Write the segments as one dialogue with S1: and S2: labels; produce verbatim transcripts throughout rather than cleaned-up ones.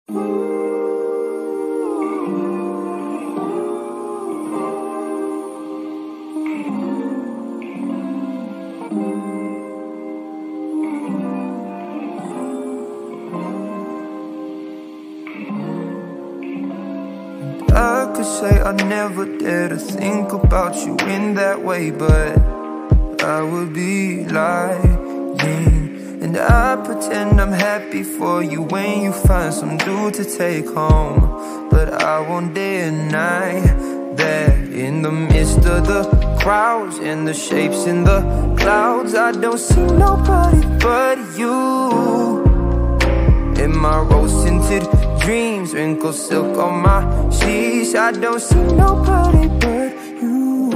S1: I could say I never dare to think about you in that way, but I would be lying. And I pretend I'm happy for you when you find some dude to take home. But I won't deny that in the midst of the crowds and the shapes in the clouds, I don't see nobody but you. In my rose-tinted dreams, wrinkled silk on my sheets, I don't see nobody but you.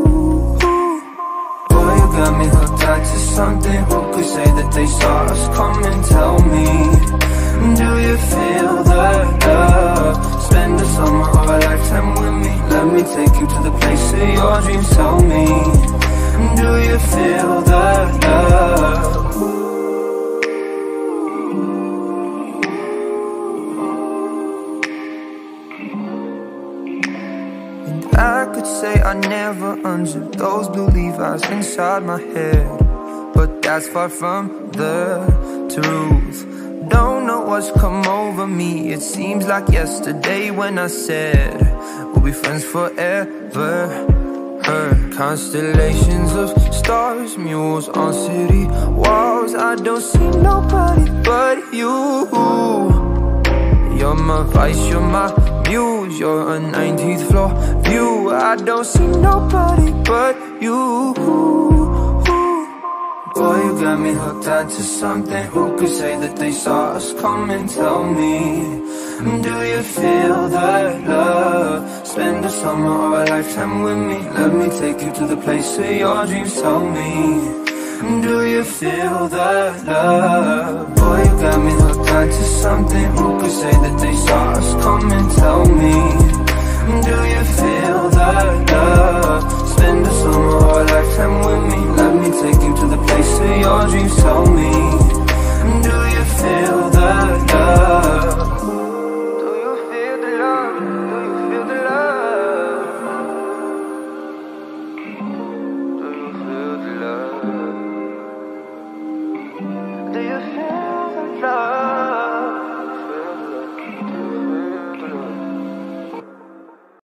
S1: Boy, you got me hooked on to something. Who could say that they saw us coming? Tell me, do you feel the love? Spend the summer or a lifetime with me. Let me take you to the place of your dreams. Tell me, do you feel the love? I could say I never unzipped those blue Levi's inside my head, but that's far from the truth. Don't know what's come over me. It seems like yesterday when I said we'll be friends forever. Her constellations of stars, mules on city walls. I don't see nobody but you. You're my vice, you're my muse, you're a nineteenth floor view. I don't see nobody but you. Boy, you got me hooked onto something. Who could say that they saw us coming? Tell me, do you feel the love? Spend a summer or a lifetime with me. Let me take you to the place of your dreams. Tell me, do you feel the love? Boy, you got me hooked onto something. Who could say that they saw us coming? Tell me, do you feel the love? Spend a summer or a lifetime with me. Let me take you to the place of your dreams. Tell me, do you feel the love? Do you feel the love? Do you feel the love?